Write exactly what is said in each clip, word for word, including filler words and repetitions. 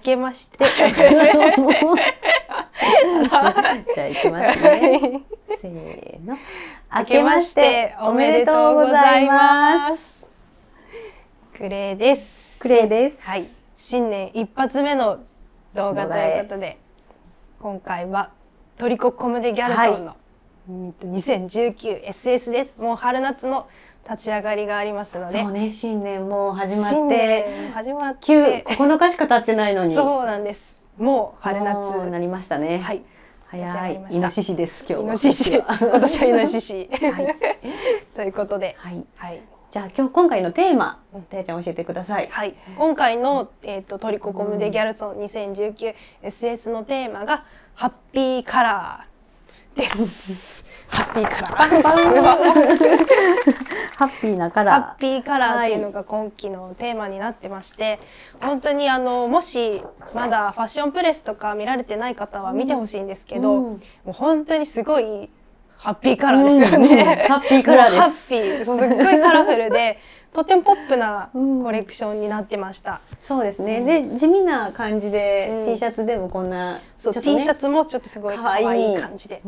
けまして。じゃあ行きますね。せーの。 明けましておめでとうございます。クレイです。 クレイです。 はい。新年一発目の動画ということで、今回はトリココムデギャルソンの、はい、にせんじゅうきゅうエスエス です。もう春夏の立ち上がりがありますので。 そうね、新年もう始まって。 新年始まって。 きゅう、ここのかしか経ってないのに。 そうなんです。もう春夏。 なりましたね。 はい。 早い。イノシシです、今日は。 イノシシ。今年はイノシシ。ということで。 はい。はい。じゃあ今日今回のテーマ、たやちゃん教えてください。 はい。今回のえっとトリココムデギャルソンにせんじゅうきゅうエスエス のテーマがハッピーカラーです。ハッピーカラー。 ハッピーなカラー。 ハッピーカラーっていうのが今期のテーマになってまして、本当にあのもしまだファッションプレスとか見られてない方は見てほしいんですけど、うん、もう本当にすごいハッピーカラーですよね。うんうん、 ハッピーカラーです。 ハッピー、そうすっごいカラフルで、とってもポップなコレクションになってました。うん、 そうですね。で、地味な感じで、うん、T シャツでもこんな、 そう、ね、T シャツもちょっとすごい可愛い感じで、 うん、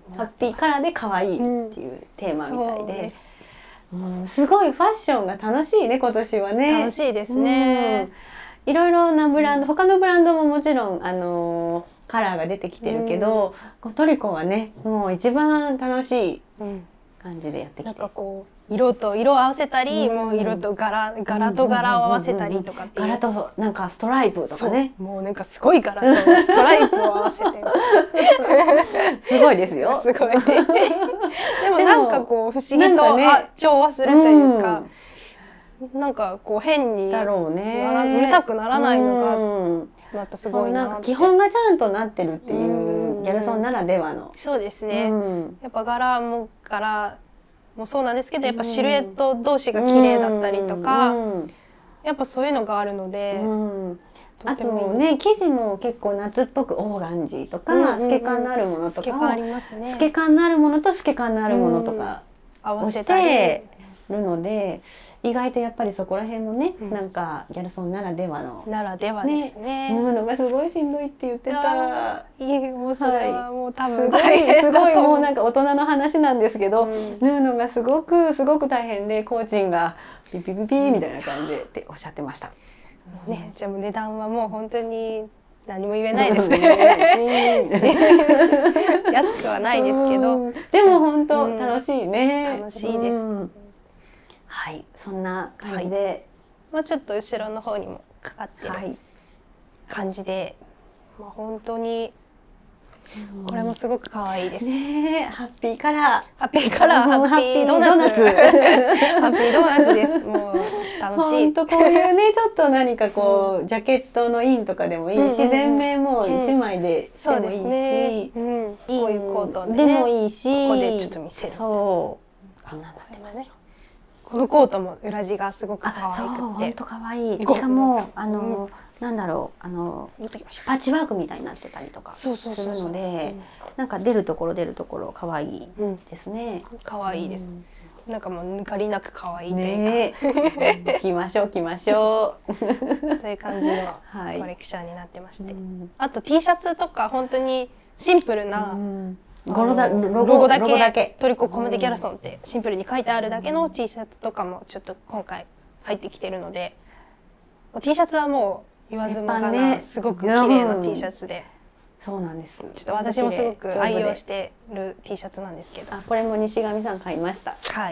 ハッピーカラーで可愛いっていうテーマみたいで、うん、すごいファッションが楽しいね、今年はね。 楽しいですね。 うん、いろいろなブランド、他のブランドももちろんあのー、カラーが出てきてるけど、うん、トリコはね、もう一番楽しい感じでやってきて、 なんかこう色と色を合わせたり、うん、もう色と柄、柄と柄を合わせたりとかっていう、 柄となんかストライプとかね、 もうなんかすごい柄とストライプを合わせてすごいですよ。 すごい。でもなんかこう不思議と、ね、調和するというか、うん、なんかこう変にだろうね、 うるさくならないのが、うんまたすごいなって。 基本がちゃんとなってるっていうギャルソンならではの。 そうですね。うん、やっぱ柄も柄もそうなんですけど、やっぱシルエット同士が綺麗だったりとか、うん、やっぱそういうのがあるので。うん、 あとね、生地も結構夏っぽくオーガンジーとか透け感のあるものとか、透け感ありますね。透け感のあるものと透け感のあるものとかをしてるので、意外とやっぱりそこら辺もね、うん、なんかギャルソンならではのならではですね。 縫うのがすごいしんどいって言ってた。 いい、もうそれはもう多分すごいすごいもうなんか大人の話なんですけど、うん、縫うのがすごくすごく大変で、コーチンがピピピピみたいな感じでっておっしゃってました。 ね、じゃあもう値段はもう本当に何も言えないですね。安くはないですけど、 でも本当楽しいね。 楽しいです。 はい、そんな感じで、 まあちょっと後ろの方にもかかってる感じで、まあ本当にこれもすごく可愛いです。 ね、ハッピーカラー、 ハッピーカラー、ハッピードーナツ、ハッピードーナツです。もう楽しい。 本当こういうね、ちょっと何かこうジャケットのインとかでもいいし、全面も一枚でしてもいいし、 こういうコートでもいいし、 ここでちょっと見せる。 そう、こんなになってますよ。 このコートも裏地がすごく可愛くて、 本当可愛い。しかもあのなんだろう、あのパッチワークみたいになってたりとかするので、なんか出るところ出るところ可愛いですね。 可愛いです。なんかもう抜かりなく可愛いというか、着ましょう着ましょうという感じのコレクションになってまして、あと T シャツとか本当にシンプルなロゴだけ、トリココムデギャルソンってシンプルに書いてあるだけの T シャツとかもちょっと今回入ってきてるので、T シャツはもう言わずもがなすごく綺麗な T シャツで、 そうなんです。 ちょっと私もすごく愛用してる T シャツなんですけど、 これも西上さん買いました。はい。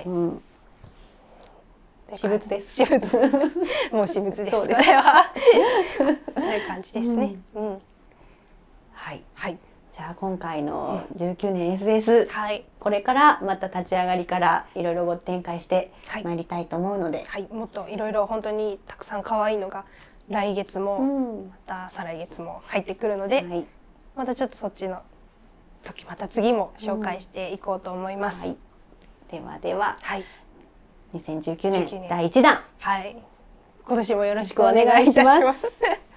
私物です。 私物。もう私物です。これは。という感じですね。 はいはい。じゃあ今回のじゅうきゅうねん エスエス、はい、これからまた立ち上がりからいろいろご展開してまいりたいと思うので、 はい、もっといろいろ本当にたくさん可愛いのが来月も、うん、また再来月も入ってくるので、はい、またちょっとそっちの時また次も紹介していこうと思います。 うんはい、ではでは、はい、にせんじゅうきゅうねんだいいちだん、 はい、今年もよろしくお願いいたします。